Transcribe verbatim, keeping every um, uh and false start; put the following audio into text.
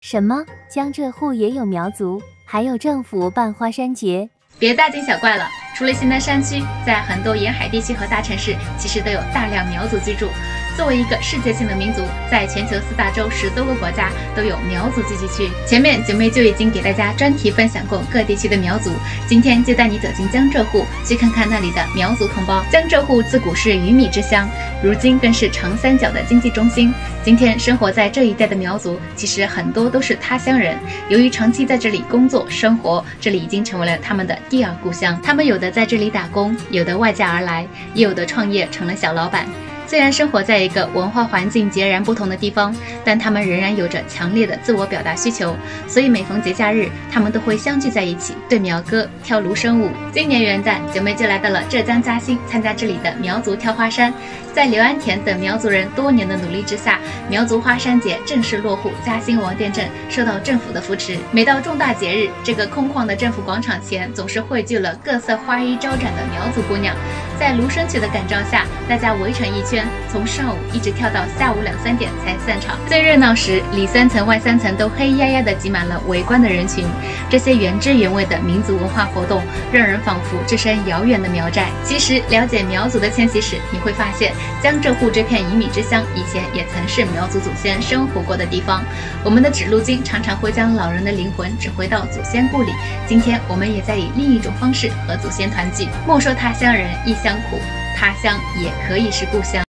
什么？江浙沪也有苗族，还有政府办花山节？ 别大惊小怪了，除了西南山区，在很多沿海地区和大城市，其实都有大量苗族居住。作为一个世界性的民族，在全球四大洲十多个国家都有苗族聚集区。前面九妹就已经给大家专题分享过各地区的苗族，今天就带你走进江浙沪，去看看那里的苗族同胞。江浙沪自古是鱼米之乡，如今更是长三角的经济中心。今天生活在这一带的苗族，其实很多都是他乡人，由于长期在这里工作生活，这里已经成为了他们的第二故乡。他们有的在这里打工，有的外嫁而来，也有的创业成了小老板。虽然生活在一个文化环境截然不同的地方，但他们仍然有着强烈的自我表达需求，所以每逢节假日，他们都会相聚在一起，对苗歌、跳芦笙舞。今年元旦，九妹就来到了浙江嘉兴，参加这里的苗族跳花山。在刘安田等苗族人多年的努力之下，苗族花山节正式落户嘉兴王店镇，受到政府的扶持。每到重大节日，这个空旷的政府广场前总是汇聚了各色花衣招展的苗族姑娘。在芦笙曲的感召下，大家围成一圈，从上午一直跳到下午两三点才散场。最热闹时，里三层外三层都黑压压的挤满了围观的人群。这些原汁原味的民族文化活动，让人仿佛置身遥远的苗寨。其实了解苗族的迁徙史，你会发现江浙沪这片鱼米之乡以前也曾是苗族祖先生活过的地方。我们的指路经常常会将老人的灵魂指回到祖先故里，今天我们也在以另一种方式和祖先团聚。莫说他乡人异乡苦，他乡也可以是故乡。